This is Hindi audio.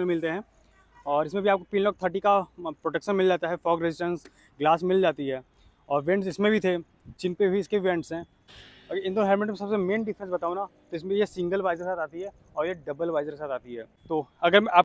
में मिलते हैं। और इसमें भी आपको पिनलॉक 30 का प्रोटेक्शन मिल जाता है, फॉग रेजिस्टेंस ग्लास मिल जाती है। और वेंट्स इसमें भी थे, जिन पे भी इसके वेंट्स हैं। और इन दोनों हेलमेट में सबसे मेन डिफरेंस बताऊँ ना, तो इसमें ये सिंगल वाइजर के साथ आती है और ये डबल वाइजर के साथ आती है। तो अगर आप